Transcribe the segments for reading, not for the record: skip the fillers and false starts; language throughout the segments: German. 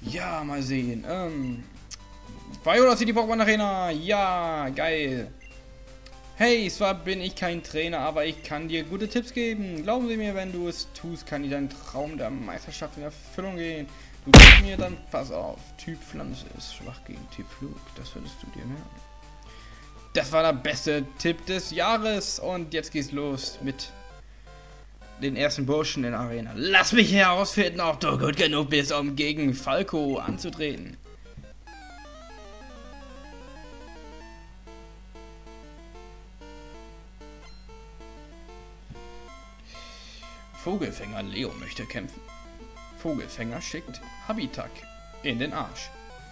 Ja, mal sehen. Viola City Pokémon Arena. Ja, geil. Hey, zwar bin ich kein Trainer, aber ich kann dir gute Tipps geben. Glauben Sie mir, wenn du es tust, kann dir dein Traum der Meisterschaft in Erfüllung gehen. Du gibst mir dann, pass auf, Typ Pflanze ist schwach gegen Typ Flug. Das würdest du dir merken. Das war der beste Tipp des Jahres. Und jetzt geht's los mit den ersten Burschen in der Arena. Lass mich herausfinden, ob du gut genug bist, um gegen Falco anzutreten. Vogelfänger Leo möchte kämpfen. Vogelfänger schickt Habitak in den Arsch.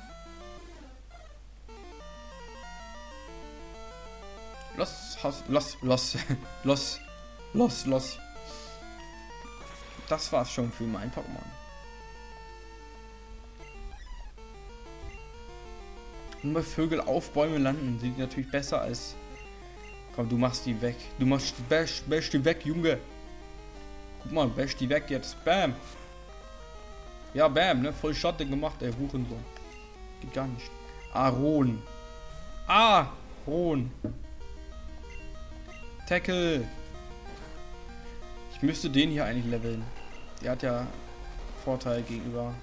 Los. Das war's schon für mein Pokémon. Und bei Vögel auf Bäume landen sieht natürlich besser als... Komm, du machst die weg. Du machst bash die weg, Junge. Guck mal, bash die weg jetzt. Bam. Ja, bam, ne? Voll Schatten gemacht, ey, Hurensohn. Geht gar nicht. Aron. Aron. Tackle. Ich müsste den hier eigentlich leveln. Der hat ja Vorteil gegenüber.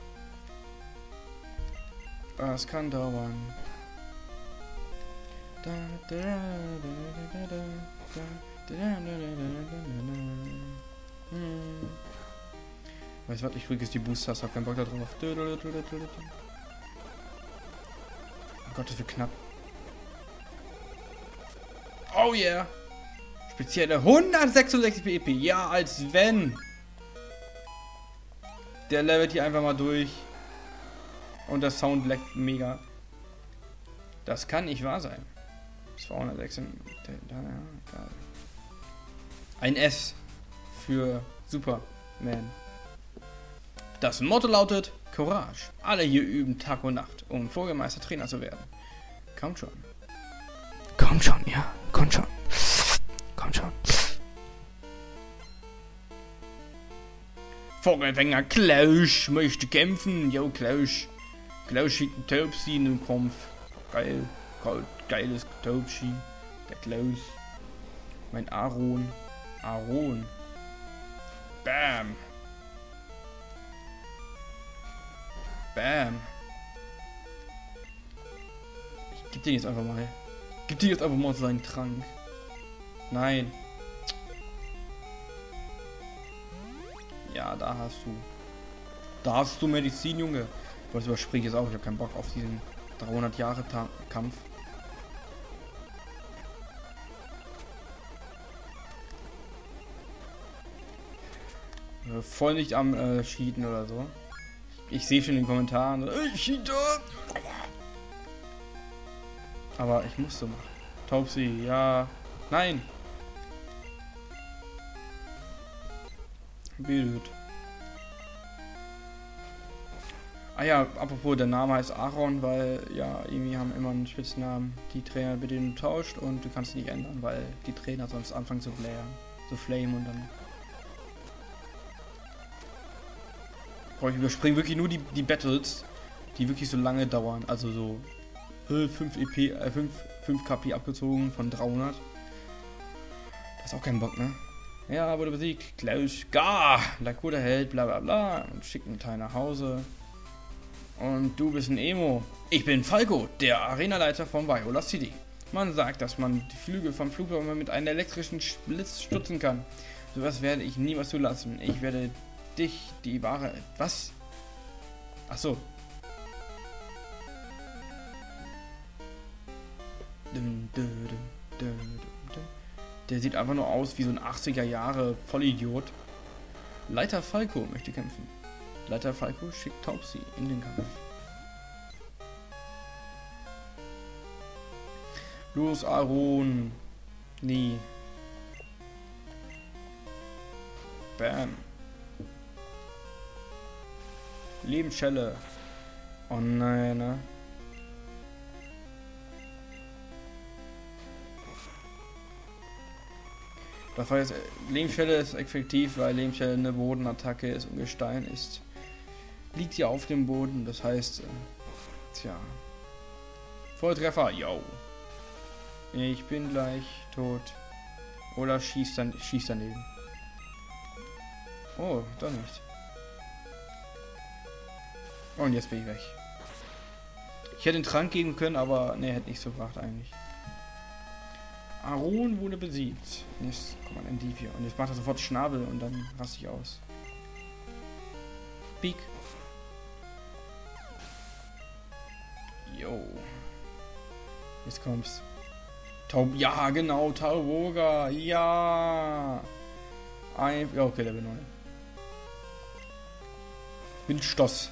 Das kann dauern. Weißt du was, ich kriege jetzt die Boosters, hab keinen Bock da drauf. Oh Gott, das wird knapp. Oh yeah! Spezielle 166 PP, ja, als wenn! Der levelt hier einfach mal durch. Und der Sound leckt mega. Das kann nicht wahr sein. 206. Ein S für Superman. Das Motto lautet Courage. Alle hier üben Tag und Nacht, um Vogelmeister Trainer zu werden. Kommt schon. Kommt schon, ja. Kommt schon. Kommt schon. Vogelfänger Klaus möchte kämpfen. Jo, Klaus. Klaus schickt einen Taubsi in den Kampf. Geil. Geiles Taubsi. Der Klaus. Mein Aron. Aron. Bam. Bam. Ich geb den jetzt einfach mal. Gib dir jetzt einfach mal seinen Trank. Nein. Ja, da hast du. Da hast du Medizin, Junge. Das überspringe ich jetzt auch. Ich habe keinen Bock auf diesen 300 Jahre Kampf. Voll nicht am Cheaten oder so. Ich sehe schon in den Kommentaren. Ich cheate! Aber ich muss so machen. Taubsi, ja. Nein! Blöd. Ah ja, apropos, der Name heißt Aaron, weil ja, irgendwie haben immer einen Spitznamen. Die Trainer, mit denen du tauscht, und du kannst nicht ändern, weil die Trainer sonst anfangen zu blären. So flamen und dann. Boah, ich überspringe wirklich nur die Battles, die wirklich so lange dauern. Also so 5 EP, 5 KP abgezogen von 300. Das ist auch kein Bock, ne? Ja, wurde besiegt. Klaus Gar, Lakota Held, bla bla bla. Und schickt einen Teil nach Hause. Und du bist ein Emo. Ich bin Falco, der Arenaleiter von Viola City. Man sagt, dass man die Flügel vom Flugzeug mit einem elektrischen Blitz stutzen kann. Sowas werde ich niemals zulassen. Ich werde dich, die wahre... Was? Ach so. Der sieht einfach nur aus wie so ein 80er Jahre Vollidiot. Leiter Falco möchte kämpfen. Leiter Falco schickt Taubsi in den Kampf. Los, Aaron. Nie. Bam. Lebensschelle. Oh nein, ne? Das war jetzt, Lebensschelle ist effektiv, weil Lebensschelle eine Bodenattacke ist und Gestein ist liegt hier auf dem Boden. Das heißt, tja. Volltreffer, yo. Ich bin gleich tot. Oder schießt daneben. Oh, doch nicht. Und jetzt bin ich weg. Ich hätte den Trank geben können, aber ne, hätte nichts gebracht eigentlich. Aron wurde besiegt. Jetzt kommt man Endivia. Und jetzt macht er sofort Schnabel und dann raste ich aus. Peak. Jo. Jetzt kommt's. Ja, genau, Tauroga. Ja. Ja, okay, der bin neu. Windstoß.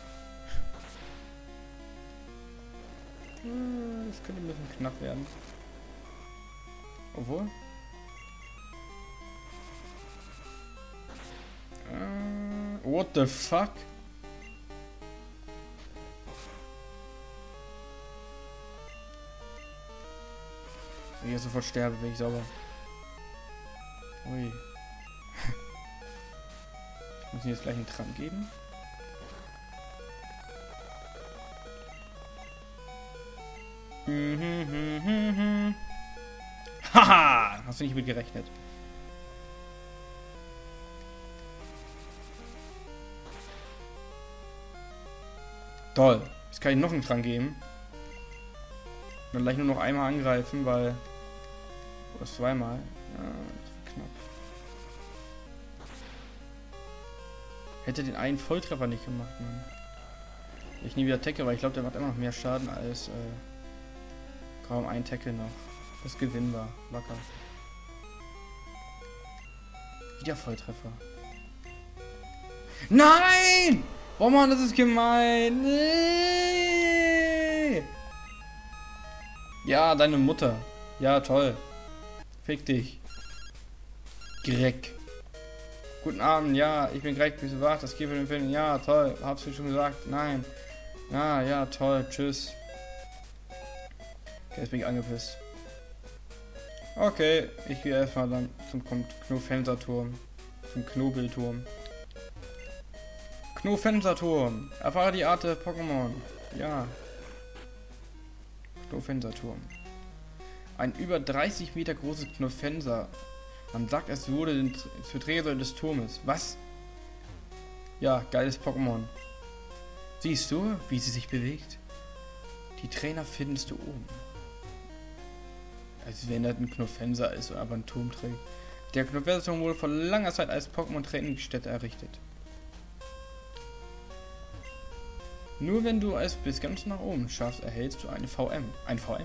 Das könnte ein bisschen knapp werden. Obwohl. What the fuck? Wenn ich jetzt sofort sterbe, bin ich sauber. Ui. Ich muss ihm jetzt gleich einen Trank geben. Haha! Hast du nicht mit gerechnet? Toll. Jetzt kann ich noch einen Trank geben. Und dann gleich nur noch einmal angreifen, weil... Oder zweimal. Ja, das ist knapp. Hätte den einen Volltreffer nicht gemacht, Mann. Ich nie wieder Tackle, weil ich glaube, der macht immer noch mehr Schaden als kaum ein Tackle noch. Das Gewinn war. Wacker. Wieder Volltreffer. Nein! Oh Mann, das ist gemein. Nee! Ja, deine Mutter. Ja, toll. Fick dich. Greck. Guten Abend, ja, ich bin Greg, bist du wach? Das geht für den Film. Ja, toll. Hab's dir schon gesagt. Nein. Ah, ja, toll. Tschüss. Okay, jetzt bin ich angepisst. Okay, ich gehe erstmal dann zum Knofenserturm. Zum Knobelturm. Knofenserturm. Erfahre die Art der Pokémon. Ja. Knofenserturm. Ein über 30 Meter großes Knofenser. Man sagt, es wurde zur Träger des Turmes. Was? Ja, geiles Pokémon. Siehst du, wie sie sich bewegt? Die Trainer findest du oben. Als wenn das ein Knofenser ist oder aber ein Turm trägt. Der Knofenserturm wurde vor langer Zeit als Pokémon-Trainingsstätte errichtet. Nur wenn du es bis ganz nach oben schaffst, erhältst du eine VM. Ein VM?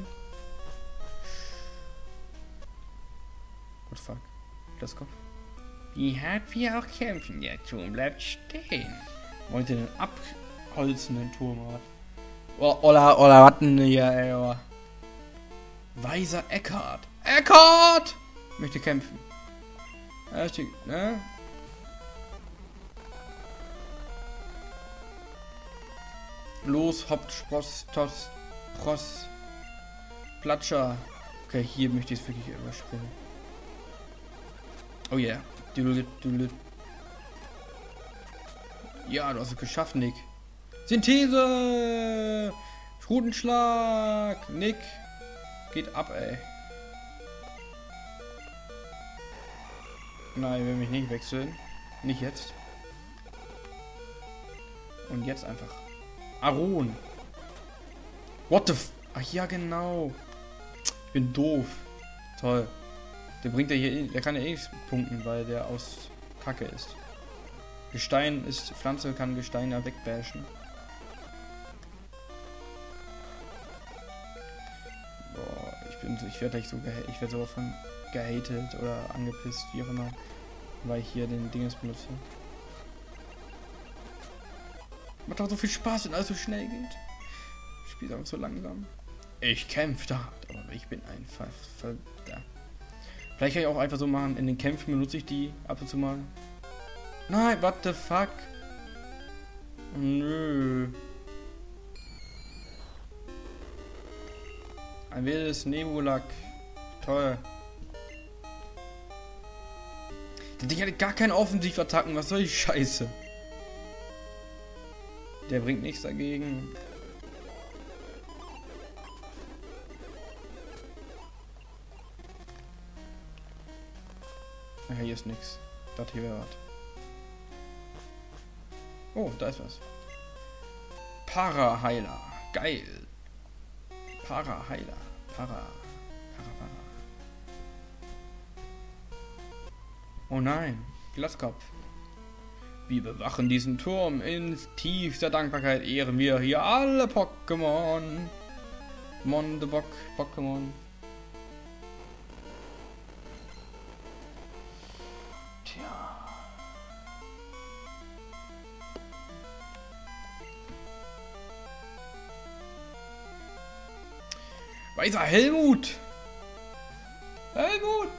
What the fuck? Das kommt. Wie hart wir auch kämpfen, der Turm bleibt stehen. Wollt ihr den abholzenden Turm hat? Oder was denn hier, ey? Weiser Eckhart. Eckhart! Möchte kämpfen. Ne? Los, hoppt, Spross, Toss, Pross, Platscher. Okay, hier möchte ich es wirklich überspringen. Oh yeah. Ja, du hast es geschafft, Nick. Synthese! Schrutenschlag! Nick! Geht ab, ey. Nein, will mich nicht wechseln. Nicht jetzt. Und jetzt einfach. Aron! What the f... Ach ja, genau. Ich bin doof. Toll. Der bringt ja hier... Der kann ja eh nichts punkten, weil der aus Kacke ist. Gestein ist... Pflanze kann Gestein ja wegbashen. Boah, ich werde gleich so... Ich werde sowas von gehatet oder angepisst, wie auch immer. Weil ich hier den Dinges benutze. Macht doch so viel Spaß, wenn alles so schnell geht. Ich spiele einfach so langsam. Ich kämpfe da, aber ich bin einfach da. Vielleicht kann ich auch einfach so machen, in den Kämpfen benutze ich die ab und zu mal. Nein, what the fuck? Nö. Ein wildes Nebulak. Toll. Das Ding hatte gar keine Offensivattacken, was soll die Scheiße? Der bringt nichts dagegen. Ja, hier ist nichts. Das hier wäre was. Oh, da ist was. Para-Heiler. Geil. Para-Heiler. Para. Oh nein. Glaskopf. Wir bewachen diesen Turm. In tiefster Dankbarkeit ehren wir hier alle Pokémon. Pokémon. Tja. Weißer Helmut! Helmut!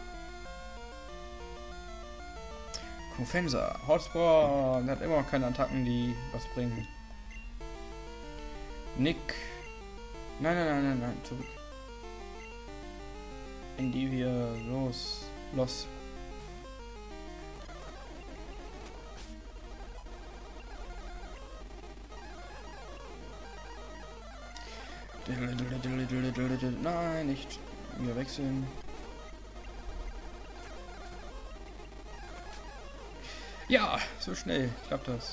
Kofensa, Hotspur, der hat immer noch keine Attacken, die was bringen. Nick. Nein, zurück. Endivia, los. Nein, nicht. Wir wechseln. Ja, so schnell klappt das.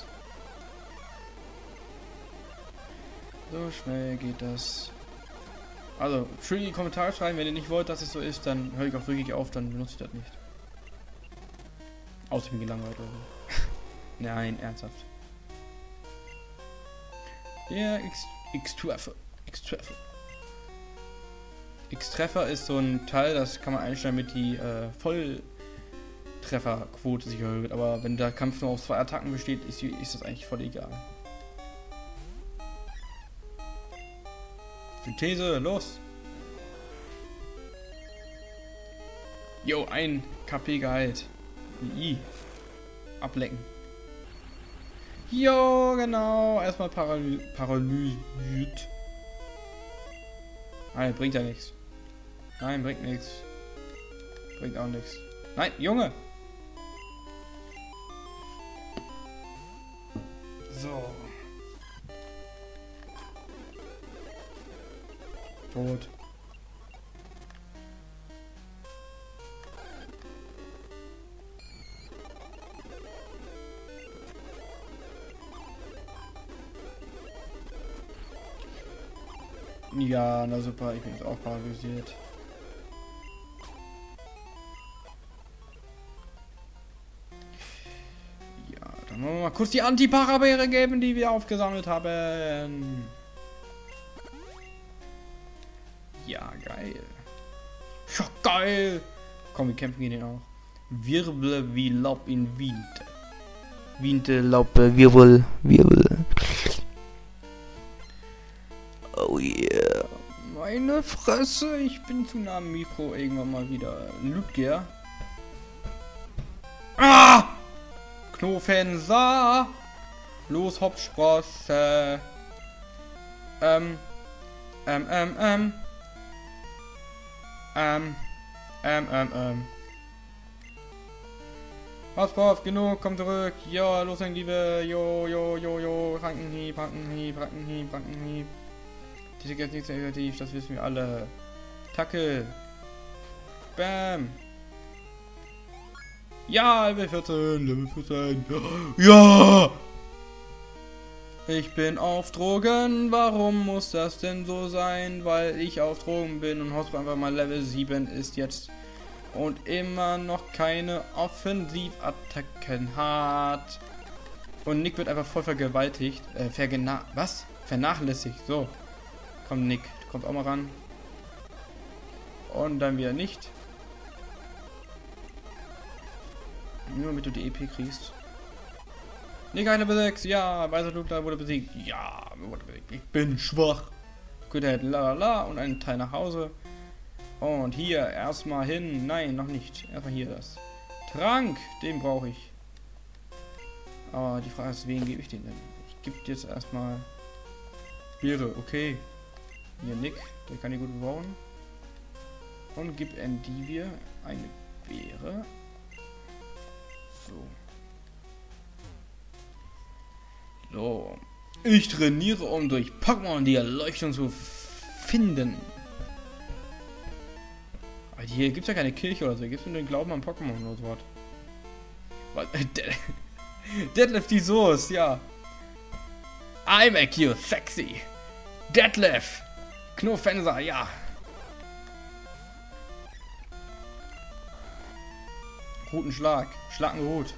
So schnell geht das. Also, schön in die Kommentare schreiben, wenn ihr nicht wollt, dass es so ist, dann höre ich auch wirklich auf, dann benutze ich das nicht. Außer ich bin gelangweilt oder so. Nein, ernsthaft. Ja, X-Treffer ist so ein Teil, das kann man einstellen, mit die Volltrefferquote sich erhöht. Aber wenn der Kampf nur aus 2 Attacken besteht, ist das eigentlich voll egal. Synthese, los! Jo, 1 KP geheilt. Ablecken. Jo, genau. Erstmal paralysiert. Nein, bringt ja nichts. Nein, bringt nichts. Bringt auch nichts. Nein, Junge! So. Tot. Ja, na super, ich bin jetzt auch paralysiert. Ja, dann wollen wir mal kurz die Anti-Para-Beere geben, die wir aufgesammelt haben. Ja, geil. Ja, geil. Komm, wir kämpfen gegen den auch. Wirble wie Laub in Wind. Winde, Laupe, Wirbel. Oh yeah. Meine Fresse, ich bin zu nah am Mikro irgendwann mal wieder. Ludger. Ah! Knofensa! Los, Hauptsprosse. Was braucht genug, komm zurück. Ja, los, mein Liebe. Jo. Rankenhieb. Die ist jetzt nicht sehr effektiv, das wissen wir alle. Tacke. Bam. Ja, Level 14. Ja! Ich bin auf Drogen. Warum muss das denn so sein? Weil ich auf Drogen bin und Hotspur einfach mal Level 7 ist jetzt. Und immer noch keine Offensivattacken hat. Und Nick wird einfach voll vergewaltigt. Vernachlässigt. So. Komm, Nick. Du kommst auch mal ran. Und dann wieder nicht. Nur damit du die EP kriegst. Nick, eine Level 6. Ja, weißer Ludler wurde besiegt. Ja, wurde besiegt. Ich bin schwach. Gut, er hat la und einen Teil nach Hause. Und hier erstmal hin. Nein, noch nicht. Erstmal hier das. Trank, den brauche ich. Aber die Frage ist, wen gebe ich den denn? Ich gebe jetzt erstmal Beere, okay. Hier Nick, der kann die gut bauen. Und gib Endivia eine Beere. So. Ich trainiere, um durch Pokémon die Erleuchtung zu finden. Aber hier gibt es ja keine Kirche oder so. Hier gibt es nur den Glauben an Pokémon oder so was. Detlef die Soße, ja. I make you sexy. Detlef. Knofenser, ja. Roten Schlag. Schlagenrot.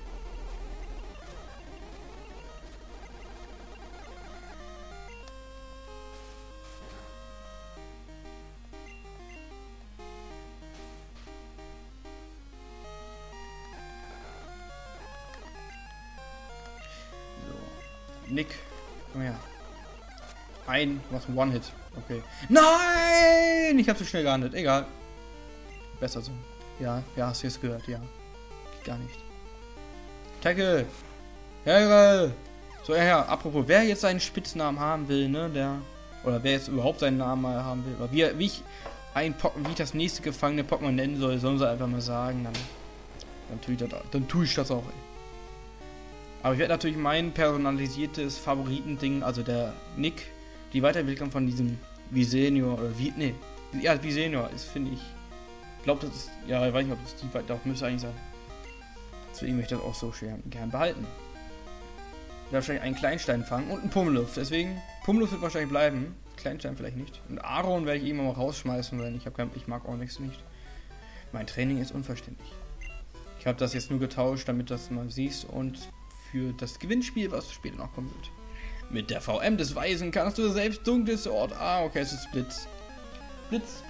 Nick, komm her. Was ein One-Hit. Okay. Nein! Ich hab zu schnell gehandelt. Egal. Besser so. Ja, hast du jetzt gehört, ja. Geht gar nicht. Tackle! Herre! So, ja, apropos, wer jetzt seinen Spitznamen haben will, ne, oder wer jetzt überhaupt seinen Namen mal haben will, oder wie ich das nächste gefangene Pokémon nennen soll, sollen sie einfach mal sagen, dann tue ich das auch, ey. Aber ich werde natürlich mein personalisiertes Favoritending, also der Nick, die Weiterentwicklung von diesem Visenior oder Visenior ist, finde ich. Ich glaube, das ist. Ja, ich weiß nicht, ob das die doch müsste eigentlich sein. Deswegen möchte ich das auch so gern behalten. Ich werde wahrscheinlich einen Kleinstein fangen und einen Pummeluff. Deswegen, Pummeluff wird wahrscheinlich bleiben. Kleinstein vielleicht nicht. Und Aaron werde ich irgendwann mal rausschmeißen, weil ich mag Onyx nicht. Mein Training ist unverständlich. Ich habe das jetzt nur getauscht, damit du das mal siehst und für das Gewinnspiel, was später noch kommen wird. Mit der VM des Weisen kannst du selbst dunkelste Ort. Ah, okay, es ist Blitz. Blitz.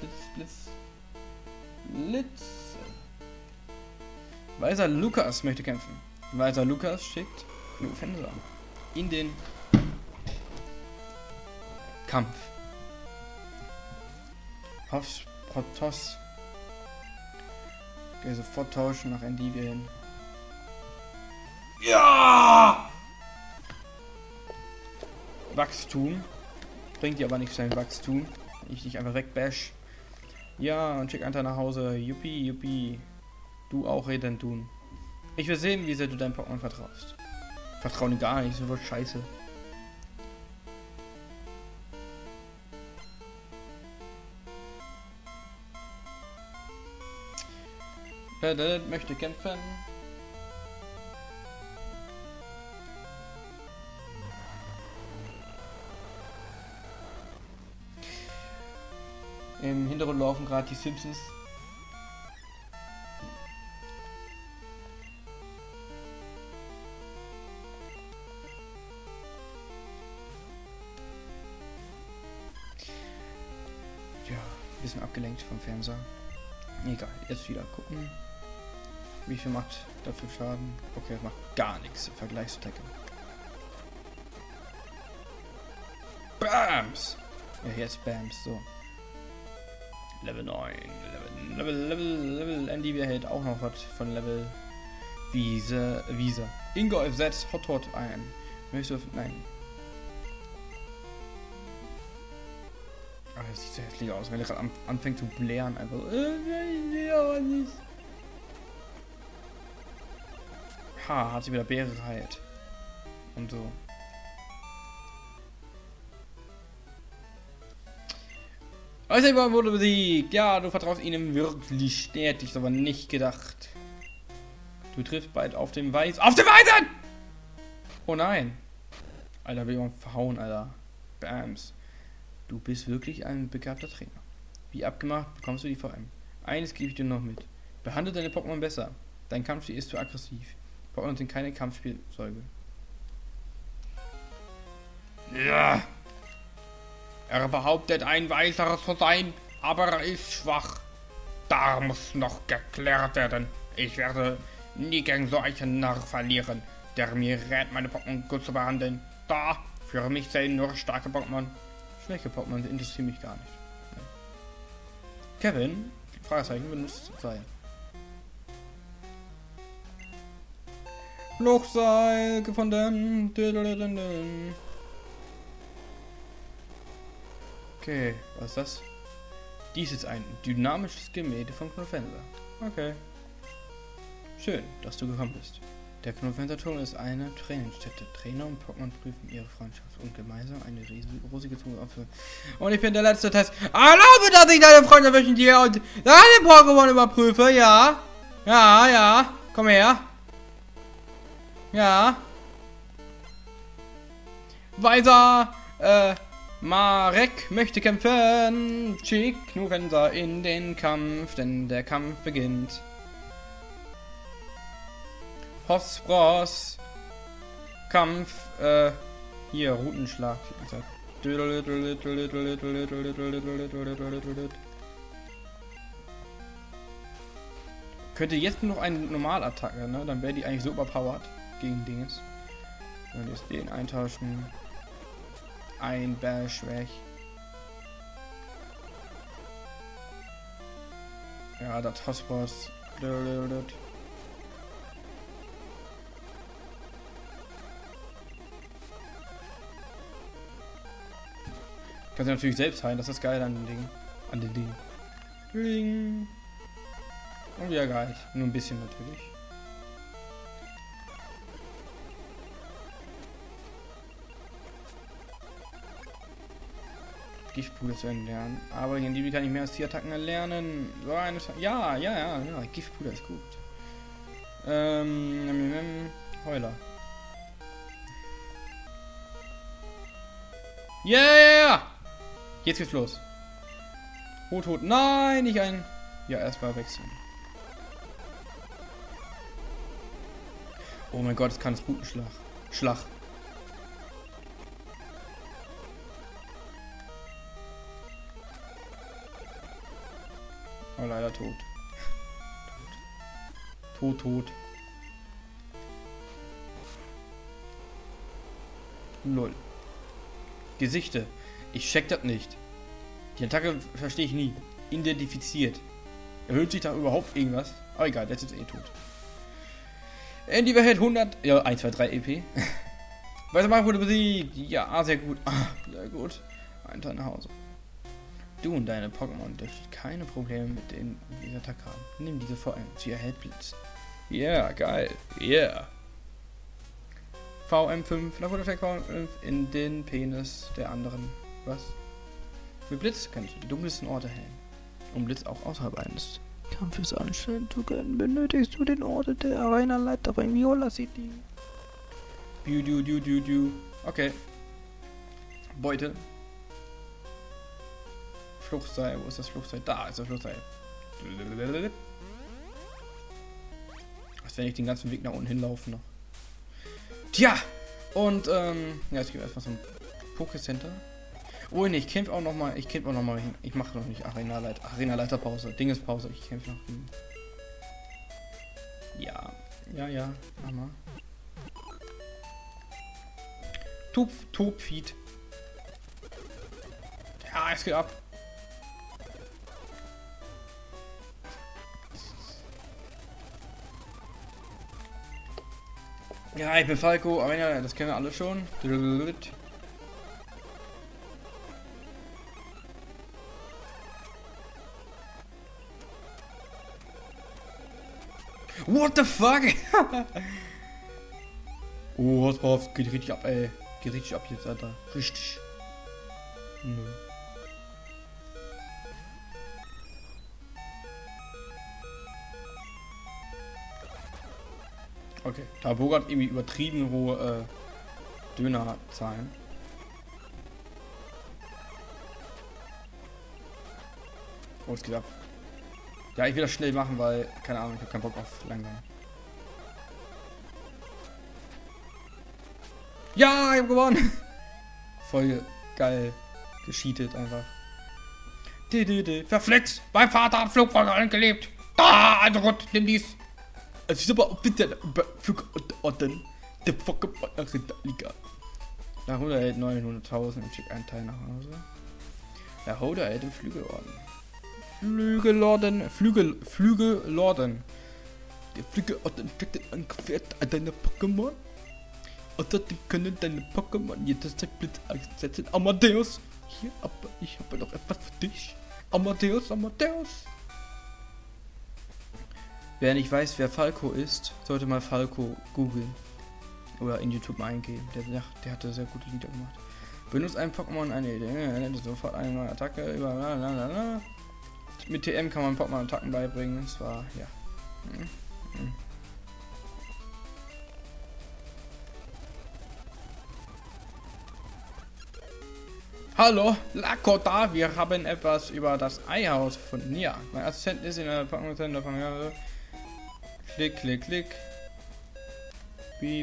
Weiser Lukas möchte kämpfen. Weiser Lukas schickt Knofenser in den Kampf. Hoffs Protoss. Okay, sofort tauschen nach Endivia hin. Ja! Wachstum. Bringt dir aber nichts sein Wachstum. Ich dich einfach wegbash. Ja, und schick Anta nach Hause. Yuppie. Du auch reden tun. Ich will sehen, wie sehr du deinem Pokémon vertraust. Vertrauen gar nicht, so wird scheiße. Möchte kämpfen. Im Hintergrund laufen gerade die Simpsons. Ja, ein bisschen abgelenkt vom Fernseher. Egal, jetzt wieder gucken. Wie viel macht dafür Schaden? Okay, das macht gar nichts im Vergleich zu Tackle. Bams! Ja, jetzt Bams, so. Level 9, Level Endivia hält auch noch was von Level Visa. Ingolf setzt Hot ein. Möchtest du... Nein. Ach, das sieht so hässlich aus, wenn er gerade anfängt zu blären. Einfach. Ja, nicht. Ha, hat sie wieder Beere geheilt. Und so. Äußerbar wurde besiegt. Ja, du vertraust ihnen wirklich. Der hätte ich aber nicht gedacht. Du triffst bald auf den Weisen. Auf den Weisen! Oh nein. Alter, will jemand verhauen, Alter. Bams. Du bist wirklich ein begabter Trainer. Wie abgemacht bekommst du die VM. Eines gebe ich dir noch mit. Behandle deine Pokémon besser. Dein Kampfstil ist zu aggressiv. Pokémon sind keine Kampfspielzeuge. Ja. Er behauptet, ein Weiseres zu sein, aber er ist schwach. Da muss noch geklärt werden. Ich werde nie gegen so einen Narr verlieren, der mir rät, meine Pokémon gut zu behandeln. Da, für mich zählen nur starke Pokémon. Schwäche Pokémon interessieren mich gar nicht. Ja. Kevin, Fragezeichen, benutzt Seil. Fluchseil gefunden. Okay, was ist das? Dies ist ein dynamisches Gemälde von Knofenser. Okay. Schön, dass du gekommen bist. Der Knopfhänterturm ist eine Trainingsstätte. Trainer und Pokémon prüfen ihre Freundschaft und gemeinsam eine rosige Zunge auf. Und ich bin der letzte Test. Erlaube, dass ich deine Freunde zwischen dir und deine Pokémon überprüfe, ja? Ja, ja. Komm her. Ja. Weiser, Marek möchte kämpfen. Schick Knufenser in den Kampf, denn der Kampf beginnt. Hossbros. Kampf, hier, Routenschlag. Könnte jetzt nur noch eine Normalattacke, ne? Dann wäre die eigentlich so überpowered gegen Dinges. Dann jetzt den eintauschen. Ein Bash weg. Ja, das Hossbros. Kannst du natürlich selbst heilen, das ist geil an den Dingen. An den Dingen. Bling. Und wieder geil. Nur ein bisschen natürlich. Giftpuder zu erlernen. Aber in die kann ich mehr als 4 Attacken erlernen. So eine. Ja. Giftpuder ist gut. Heuler. Yeah! Jetzt geht's los. Hot. Nein, nicht ein. Ja, erstmal wechseln. Oh mein Gott, es kann es Routenschlag. Schlag. Oh, leider tot. Tot. Lol. Gesichter. Ich check das nicht. Die Attacke verstehe ich nie. Identifiziert. Erhöht sich da überhaupt irgendwas? Aber egal, jetzt ist eh tot. Andy hält 100. Ja, 1, 2, 3 EP. Weißer Mark wurde besiegt. Ja, sehr gut. Sehr gut. Ein Teil nach Hause. Du und deine Pokémon dürfen keine Probleme mit dieser Attacke haben. Nimm diese vor allem. Sie erhält Blitz. Yeah, geil. Yeah. VM5, Laboreffekt VM5 in den Penis der anderen. Was? Mit Blitz kannst du die dunkelsten Orte hellen. Um Blitz auch außerhalb eines Kampfes anstellen zu können, benötigst du den Ort der Arena-Leiterin Viola City. Okay. Beute. Fluchtseil, wo ist das Fluchtseil? Da ist das Fluchtseil. Als wenn ich den ganzen Weg nach unten hinlaufe noch. Tja! Und, ja, jetzt gehen wir erstmal zum Pokécenter. Oh ne, ich kämpfe auch nochmal, ich mache noch nicht Arena-Leiterpause, Dingespause, ich kämpfe noch. Ja, mach mal. Top-Feed. Ja, es geht ab. Ja, ich bin Falco, aber ja, das kennen wir alle schon. What the fuck? Oh, was drauf? Geht richtig ab, ey. Geht richtig ab jetzt, Alter. Richtig. Nö. Okay, Tabo hat irgendwie übertrieben hohe Dönerzahlen. Oh, es geht ab. Ja, ich will das schnell machen, weil, keine Ahnung, ich habe keinen Bock auf langsam. Ja, ich habe gewonnen! Voll geil. Gescheatet einfach. Verflixt! Mein Vater hat Flugzeuge gelebt! Da, also gut, nimm dies! Es ist aber bitte Flugorden. Der Liga. Der Holder erhält 900.000 und schickt einen Teil nach Hause. Der Holder erhält den Flügelorden. Flügelorden. Der Flügelorden steckt in ein Gefährt an deine Pokémon. Außerdem können deine Pokémon jederzeit Blitz einsetzen. Amadeus! Hier, aber ich habe noch etwas für dich. Amadeus! Wer nicht weiß, wer Falco ist, sollte mal Falco googeln. Oder in YouTube mal eingeben. Der hatte sehr gute Lieder gemacht. Benutzt ein Pokémon eine Idee, nennt sofort eine neue Attacke. Mit TM kann man Pokémon Attacken beibringen. Und zwar, ja. Hallo, Lakota, wir haben etwas über das Eihaus gefunden. Ja, mein Assistent ist in der Pokémon Center von mir. Klick, klick, klick. Beep.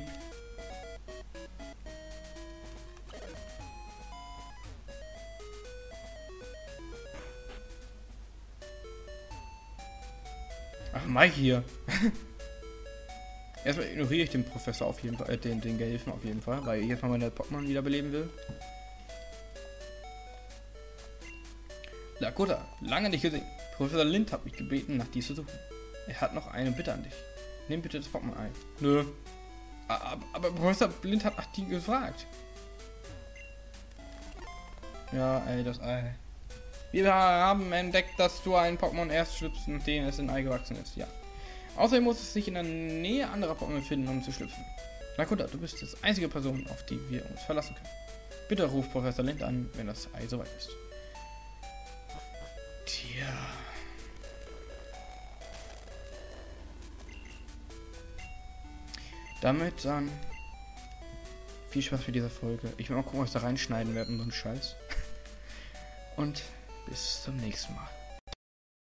Ach, Mike hier. Erstmal ignoriere ich den Professor auf jeden Fall, den Gehilfen auf jeden Fall, weil jetzt mal meine Pokémon wiederbeleben will. Lakota, lange nicht gesehen. Professor Lind hat mich gebeten, nach dies zu suchen. Er hat noch eine Bitte an dich. Nimm bitte das Pokémon ein. Nö. Aber Professor Lind hat nach dir gefragt. Ja, ey, das Ei. Wir haben entdeckt, dass du ein Pokémon erst schlüpfst, nachdem es in Ei gewachsen ist. Ja. Außerdem muss es sich in der Nähe anderer Pokémon finden, um zu schlüpfen. Lakota, du bist die einzige Person, auf die wir uns verlassen können. Bitte ruf Professor Lind an, wenn das Ei soweit ist. Tja. Damit dann viel Spaß für diese Folge. Ich will mal gucken, was da reinschneiden werden, so ein Scheiß. Und bis zum nächsten Mal.